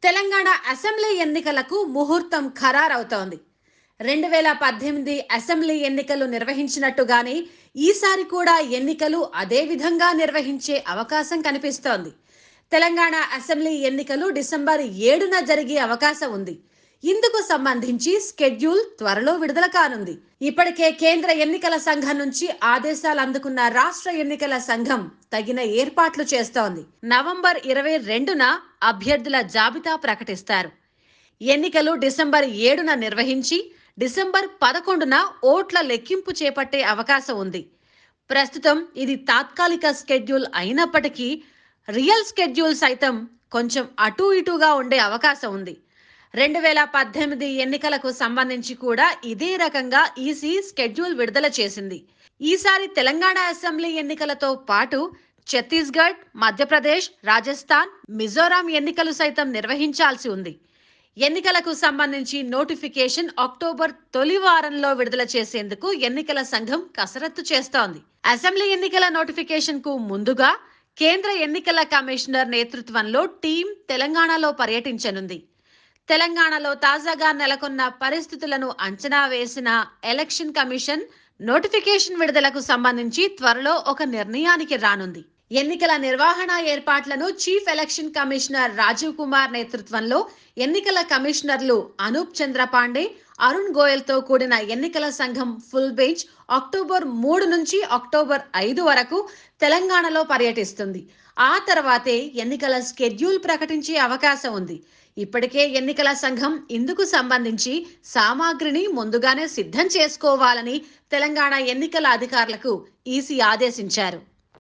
Telangana assembly ఎన్నికలకు ముహూర్తం ఖరారవుతోంది. 2018 assembly ఎన్నికలు నిర్వహించినట్టుగానే ఈసారి కూడా ఎన్నికలు అదే విధంగా నిర్వహించే అవకాశం కనిపిస్తోంది. తెలంగాణ అసెంబ్లీ ఎన్నికలు డిసెంబర్ 7న జరిగే అవకాశం ఉంది. ఇందుకు సంబంధించి స్కెడ్యూల్ త్వరలో విడుదల కానుంది. ఇప్పటికే కేంద్ర ఎన్నికల సంఘం నుంచి ఆదేశాలు అందుకున్న రాష్ట్ర ఎన్నికల సంఘం తగిన ఏర్పాట్లు చేస్తోంది. నవంబర్ 22న అభ్యర్థుల జాబితా ప్రకటిస్తారు. ఎన్నికలు డిసెంబర్ 7న నిర్వహించి డిసెంబర్ 11న ఓట్ల లెక్కింపు చేపట్టే అవకాశం ఉంది. ప్రస్తుతం ఇది తాత్కాలిక స్కెడ్యూల్ అయినప్పటికీ రియల్ స్కెడ్యూల్ సైతం కొంచెం అటూ ఇటూగా ఉండే అవకాశం ఉంది. 2018 ఎన్నికలకు సంబంధించి కూడా ఇదే రకంగా ఈసీ స్కెడ్యూల్ విడుదల చేసింది. ఈసారి తెలంగాణ అసెంబ్లీ ఎన్నికలతో పాటు ఛత్తీస్గఢ్, మధ్యప్రదేశ్, రాజస్థాన్, మిజోరాం ఎన్నికలు సైతం నిర్వహించాల్సి ఉంది. ఎన్నికలకు సంబంధించి నోటిఫికేషన్ అక్టోబర్ తొలి వారంలో విడుదల చేసేందుకు ఎన్నికల సంఘం కసరత్తు చేస్తోంది. అసెంబ్లీ ఎన్నికల నోటిఫికేషన్ కు ముందుగా కేంద్ర ఎన్నికల కమిషనర్ నేతృత్వంలో టీం తెలంగాణలో పర్యటించనుంది. తెలంగాణలో తాజాగా నెలకొన్న పరిస్థితులను అంచనా వేసిన ఎలక్షన్ కమిషన్ నోటిఫికేషన్ విడుదలకు సంబంధించి త్వరలో ఒక నిర్ణయానికి రానుంది. ఎన్నికల నిర్వహణ ఏర్పాట్లను chief election commissioner Rajiv Kumar నేతృత్వంలో ఎన్నికల కమిషనర్లు అనూప్ చంద్ర పాండే, అరుణ్ గోయల్ తో కూడిన ఎన్నికల సంఘం ఫుల్ బెంచ్ అక్టోబర్ 3 నుంచి అక్టోబర్ 5 వరకు తెలంగాణలో పర్యటిస్తుంది. ఆ తర్వాతే ఎన్నికల స్కెడ్యూల్ ప్రకటించే అవకాశం ఉంది. ఇప్పటికే ఎన్నికల సంఘం ఇందుకు సంబంధించి సామాగ్రిని ముందుగానే సిద్ధం చేసుకోవాలని తెలంగాణ ఎన్నికల అధికారులకు ఈసీ ఆదేశించారు.